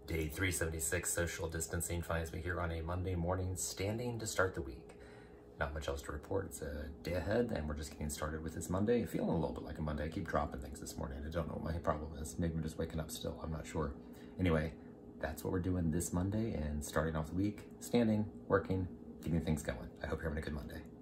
Day 376, social distancing finds me here on a Monday morning, standing to start the week. Not much else to report. It's a day ahead, and we're just getting started with this Monday. Feeling a little bit like a Monday. I keep dropping things this morning. I don't know what my problem is. Maybe I'm just waking up still. I'm not sure. Anyway, that's what we're doing this Monday, and starting off the week, standing, working, keeping things going. I hope you're having a good Monday.